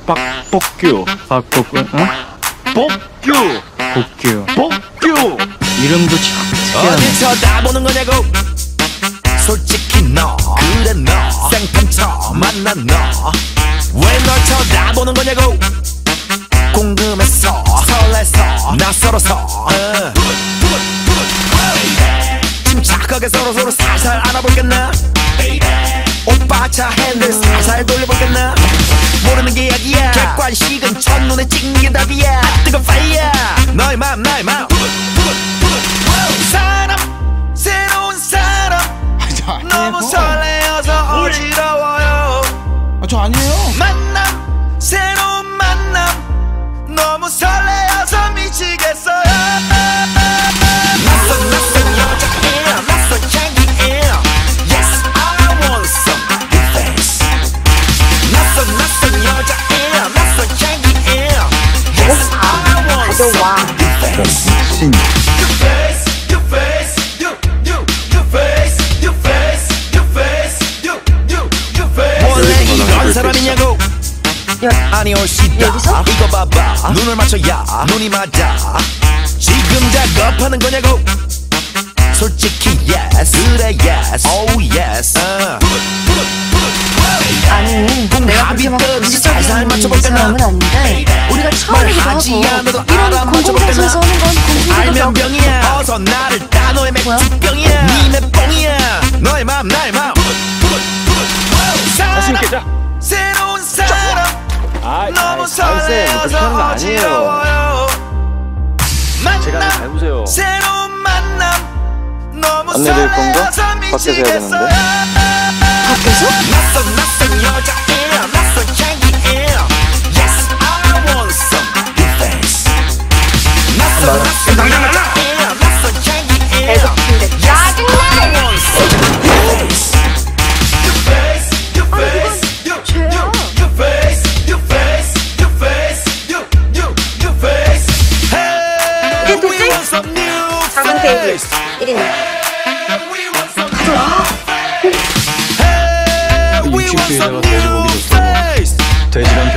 복규. 박복규. 응? 복규. 복규. 복규. 이름도 참 특이하네. 어딜 쳐다보는 거냐고. 솔직히 너 그래 너 생판 처음 만난 너 왜 널 쳐다보는 거냐고. 궁금해서 설레서 낯설어서 침착하게 서로 살살 알아볼겠나. 오빠 차 핸들 살살 돌려볼겠나. 모르는 게 약이야. 객관식은 첫눈에 찍는 게 답이야. 뜨거운 파이어 너의 맘 나의 맘. 사람 새로운 사람 너무 설레어서 어지러워요. 저 아니에요. 만남 새로운 만남 너무 설레어서 미치겠어요. 낯선 여자예요. 낯선 향기예요. Yes I want some good face. 낯선 여자예요. 낯선 향기예요. Yes I want some good face. 미친. Your face, your face, your face, your face, your face, your face. 원래 이런 사람이냐고. 아니 올시다 이거 봐봐. 눈을 맞춰야 눈이 맞아. 지금 작업하는 거냐고. 솔직히 yes 그래 yes oh yes. 아니 내가 그렇게 막 의식적인 사람은 아닌데 우리가 처음이기도 하고 이런 공공장소에서 하는 건 공공장소. 알면 병이야. 어서 나를 따. 너의 맥주병이야. 니네 뽕이야. 너의 맘 나의 맘. 자신 있게 자. 새로운 사람 너무 설레어서 어지러워요. 만남 새로운 만남 너무 설레어서 미치겠어요. 밖에서? 낯선 여자예요. 낯선 향기예요. Yes I want some good face. 낯선 여자예요. 낯선 향기예요. 짜증나. I want some good face. Your face, your face, your face, your face, your face, your face. Hey, we want some new face. 1인 We want some new face. Hey, we want some new face. 돼지랑